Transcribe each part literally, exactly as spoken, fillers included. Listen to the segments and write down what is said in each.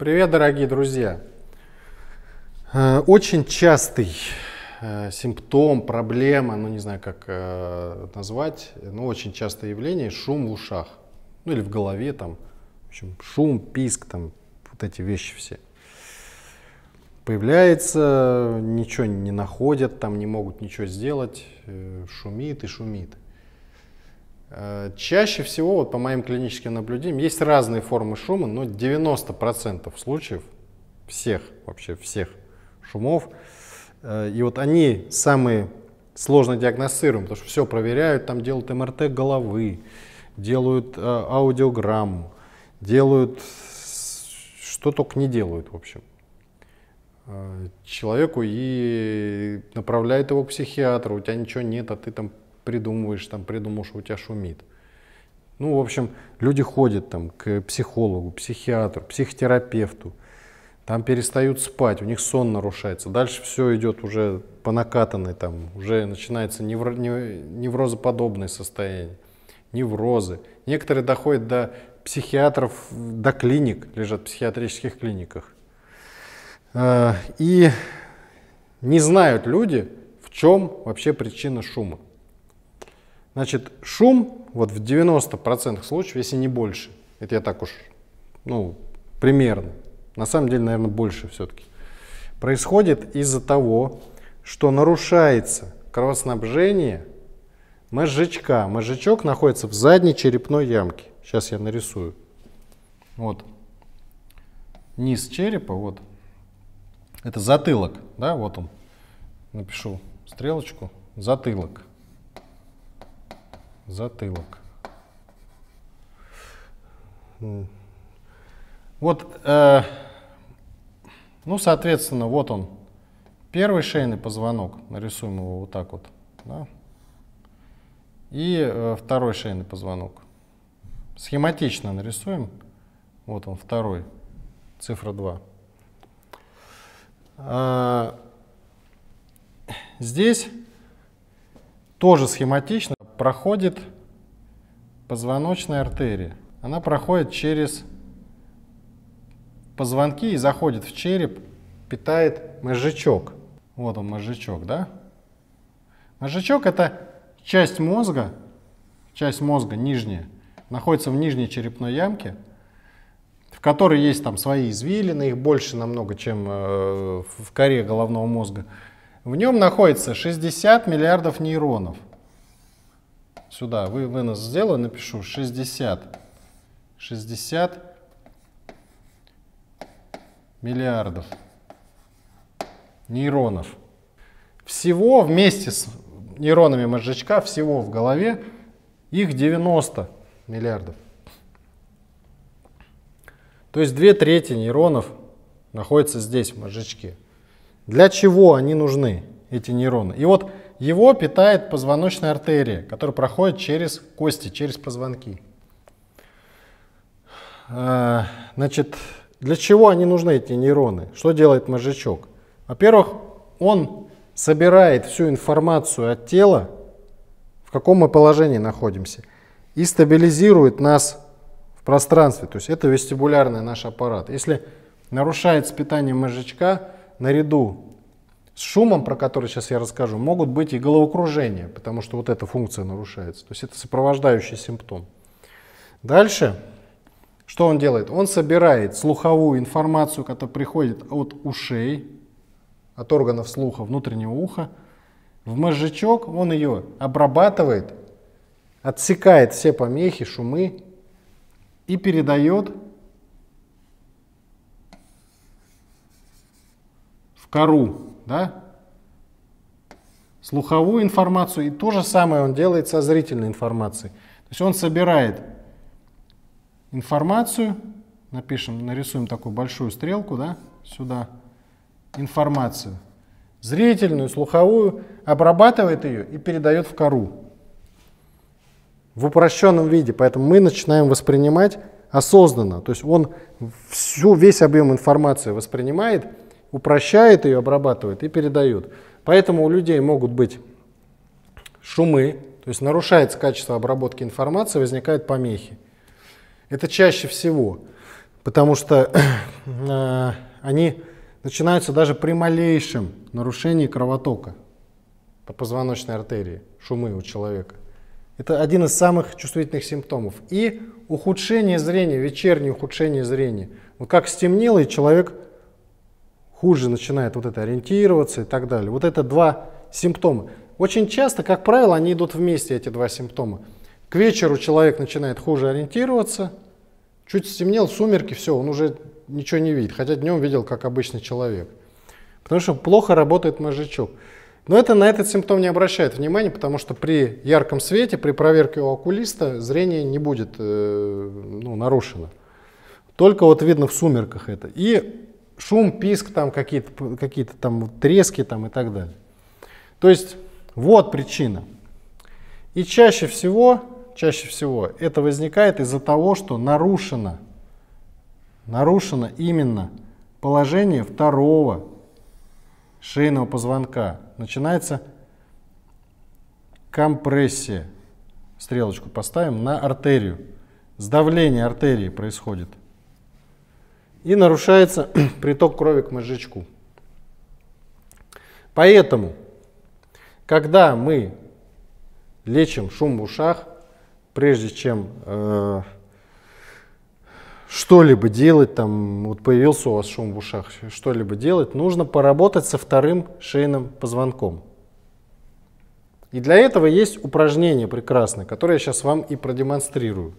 Привет, дорогие друзья! Очень частый симптом, проблема, ну не знаю, как назвать, но очень частое явление — шум в ушах, ну или в голове, там, в общем, шум, писк, там, вот эти вещи все. Появляется, ничего не находят, там не могут ничего сделать, шумит и шумит. Чаще всего, вот по моим клиническим наблюдениям, есть разные формы шума, но девяносто процентов случаев, всех, вообще всех шумов, и вот они самые сложно диагностируемые, потому что все проверяют, там делают эм эр тэ головы, делают аудиограмму, делают, что только не делают, в общем, человеку, и направляют его к психиатру. У тебя ничего нет, а ты там придумываешь, там придумал, что у тебя шумит. Ну, в общем, люди ходят там к психологу, психиатру, психотерапевту, там перестают спать, у них сон нарушается. Дальше все идет уже по накатанной, там уже начинается невро, неврозоподобное состояние, неврозы. Некоторые доходят до психиатров, до клиник, лежат в психиатрических клиниках. И не знают люди, в чем вообще причина шума. Значит, шум вот в девяноста процентах случаев, если не больше, это я так уж, ну, примерно, на самом деле, наверное, больше все-таки, происходит из-за того, что нарушается кровоснабжение мозжечка. Мозжечок находится в задней черепной ямке. Сейчас я нарисую. Вот. Низ черепа, вот. Это затылок, да, вот он. Напишу стрелочку. Затылок. Затылок. Вот, э, ну, соответственно, вот он, первый шейный позвонок, нарисуем его вот так вот, да? И э, второй шейный позвонок. Схематично нарисуем, вот он, второй, цифра два. А, здесь тоже схематично проходит позвоночная артерия. Она проходит через позвонки и заходит в череп, питает мозжечок. Вот он, мозжечок, да? Мозжечок — это часть мозга, часть мозга нижняя, находится в нижней черепной ямке, в которой есть там свои извилины, их больше намного, чем э, в коре головного мозга. В нем находится шестьдесят миллиардов нейронов. Сюда вы, вынос сделаю, напишу шестьдесят. шестьдесят миллиардов нейронов. Всего вместе с нейронами мозжечка, всего в голове, их девяносто миллиардов. То есть две трети нейронов находятся здесь, в мозжечке. Для чего они нужны, эти нейроны? И вот его питает позвоночная артерия, которая проходит через кости, через позвонки. Значит, для чего они нужны, эти нейроны? Что делает мозжечок? Во-первых, он собирает всю информацию от тела, в каком мы положении находимся, и стабилизирует нас в пространстве. То есть это вестибулярный наш аппарат. Если нарушается питание мозжечка, наряду с шумом, про который сейчас я расскажу, могут быть и головокружения, потому что вот эта функция нарушается. То есть это сопровождающий симптом. Дальше, что он делает? Он собирает слуховую информацию, которая приходит от ушей, от органов слуха, внутреннего уха, в мозжечок, он ее обрабатывает, отсекает все помехи, шумы и передает в кору, да, слуховую информацию, и то же самое он делает со зрительной информацией. То есть он собирает информацию, напишем, нарисуем такую большую стрелку, да, сюда, информацию, зрительную, слуховую, обрабатывает ее и передает в кору в упрощенном виде. Поэтому мы начинаем воспринимать осознанно. То есть он всю, весь объем информации воспринимает, упрощает ее, обрабатывает и передает. Поэтому у людей могут быть шумы, то есть нарушается качество обработки информации, возникают помехи. Это чаще всего потому что э, они начинаются даже при малейшем нарушении кровотока по позвоночной артерии, шумы у человека. Это один из самых чувствительных симптомов. И ухудшение зрения, вечернее ухудшение зрения. Вот как стемнело, и человек хуже начинает вот это ориентироваться и так далее. Вот это два симптома. Очень часто, как правило, они идут вместе, эти два симптома. К вечеру человек начинает хуже ориентироваться, чуть стемнел, сумерки, все, он уже ничего не видит, хотя днем видел, как обычный человек. Потому что плохо работает мозжечок. Но это, на этот симптом не обращает внимания, потому что при ярком свете, при проверке у окулиста зрение не будет э, ну, нарушено. Только вот видно в сумерках это. И шум, писк, там какие-то какие-то там трески там, и так далее. То есть вот причина. И чаще всего, чаще всего это возникает из-за того, что нарушено, нарушено именно положение второго шейного позвонка. Начинается компрессия. Стрелочку поставим на артерию. Сдавление артерии происходит. И нарушается приток крови к мозжечку. Поэтому, когда мы лечим шум в ушах, прежде чем э, что-либо делать, там, вот появился у вас шум в ушах, что-либо делать, нужно поработать со вторым шейным позвонком. И для этого есть упражнение прекрасное, которое я сейчас вам и продемонстрирую.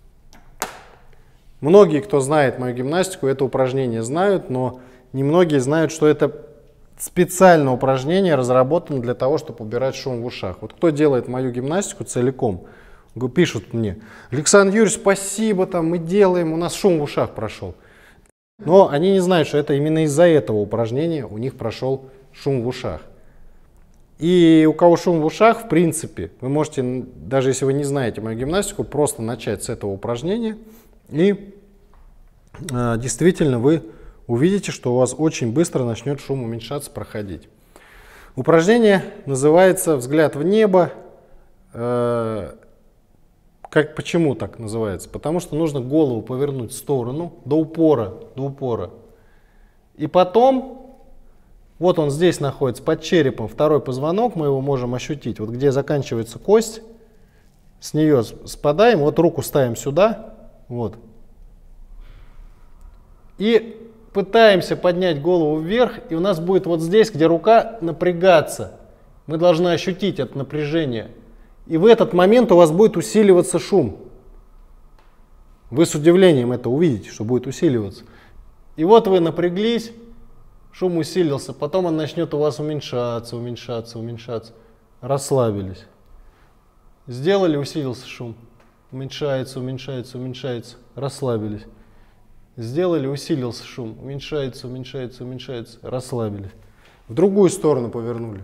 Многие, кто знает мою гимнастику, это упражнение знают, но немногие знают, что это специальное упражнение разработано для того, чтобы убирать шум в ушах. Вот кто делает мою гимнастику целиком, пишут мне: Александр Юрьевич, спасибо, там мы делаем, у нас шум в ушах прошел. Но они не знают, что это именно из-за этого упражнения у них прошел шум в ушах. И у кого шум в ушах, в принципе, вы можете, даже если вы не знаете мою гимнастику, просто начать с этого упражнения, и э, действительно вы увидите, что у вас очень быстро начнет шум уменьшаться, проходить. Упражнение называется «Взгляд в небо». Э, Как, почему так называется? Потому что нужно голову повернуть в сторону до упора, до упора. И потом, вот он здесь находится, под черепом, второй позвонок, мы его можем ощутить. Вот где заканчивается кость, с нее спадаем, вот руку ставим сюда, вот. И пытаемся поднять голову вверх, и у нас будет вот здесь, где рука, напрягаться. Мы должны ощутить это напряжение. И в этот момент у вас будет усиливаться шум. Вы с удивлением это увидите, что будет усиливаться. И вот вы напряглись, шум усилился, потом он начнет у вас уменьшаться, уменьшаться, уменьшаться. Расслабились. Сделали, усилился шум. Уменьшается, уменьшается, уменьшается. Расслабились. Сделали, усилился шум. Уменьшается, уменьшается, уменьшается. Расслабились. В другую сторону повернули.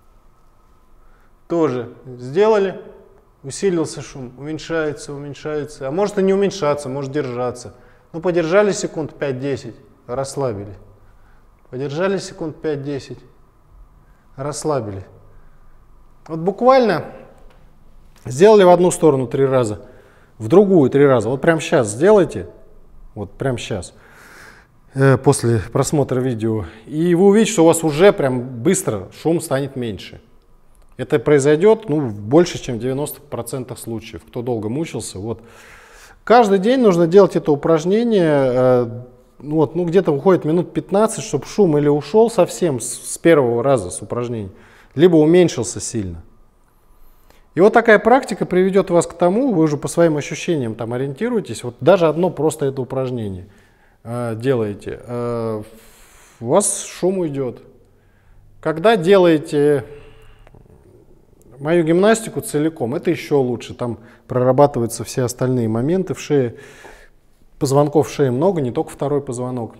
Тоже сделали, усилился шум, уменьшается, уменьшается. А может и не уменьшаться, может держаться. Ну, подержали секунд пять-десять, расслабили. Подержали секунд пять-десять, расслабили. Вот буквально сделали в одну сторону три раза, в другую три раза. Вот прямо сейчас сделайте, вот прямо сейчас, э, после просмотра видео. И вы увидите, что у вас уже прям быстро шум станет меньше. Это произойдет ну, больше, чем в девяноста процентах случаев. Кто долго мучился. Вот. Каждый день нужно делать это упражнение. Э, вот, ну, где-то уходит минут пятнадцать, чтобы шум или ушел совсем с, с первого раза с упражнений, либо уменьшился сильно. И вот такая практика приведет вас к тому, вы уже по своим ощущениям там ориентируетесь. Вот даже одно просто это упражнение э, делаете. Э, у вас шум уйдет. Когда делаете мою гимнастику целиком, это еще лучше. Там прорабатываются все остальные моменты в шее. Позвонков в шее много, не только второй позвонок.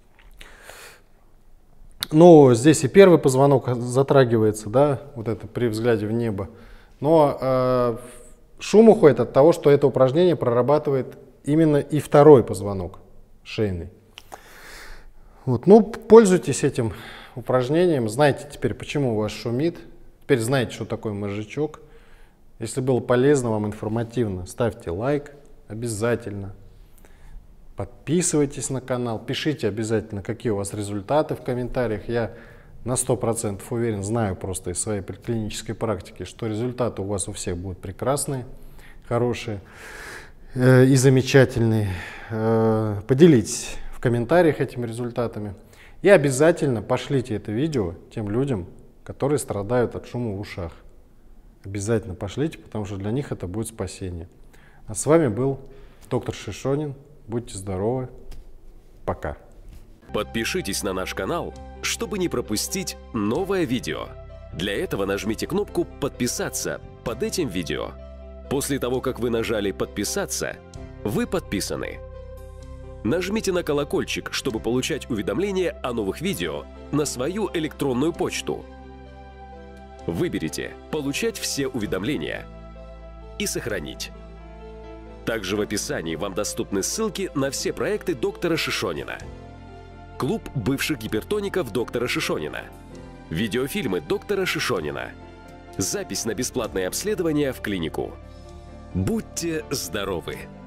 Но здесь и первый позвонок затрагивается, да, вот это при взгляде в небо. Но э, шум уходит от того, что это упражнение прорабатывает именно и второй позвонок шейный. Вот, ну, пользуйтесь этим упражнением. Знаете теперь, почему у вас шумит. Теперь знаете, что такое мозжечок. Если было полезно вам, информативно, ставьте лайк обязательно. Подписывайтесь на канал, пишите обязательно, какие у вас результаты в комментариях. Я на сто процентов уверен, знаю просто из своей клинической практики, что результаты у вас у всех будут прекрасные, хорошие э, и замечательные. Э, поделитесь в комментариях этими результатами. И обязательно пошлите это видео тем людям, которые страдают от шума в ушах. Обязательно пошлите, потому что для них это будет спасение. А с вами был доктор Шишонин. Будьте здоровы. Пока. Подпишитесь на наш канал, чтобы не пропустить новое видео. Для этого нажмите кнопку «Подписаться» под этим видео. После того, как вы нажали «Подписаться», вы подписаны. Нажмите на колокольчик, чтобы получать уведомления о новых видео на свою электронную почту. Выберите «Получать все уведомления» и «Сохранить». Также в описании вам доступны ссылки на все проекты доктора Шишонина. Клуб бывших гипертоников доктора Шишонина. Видеофильмы доктора Шишонина. Запись на бесплатное обследование в клинику. Будьте здоровы!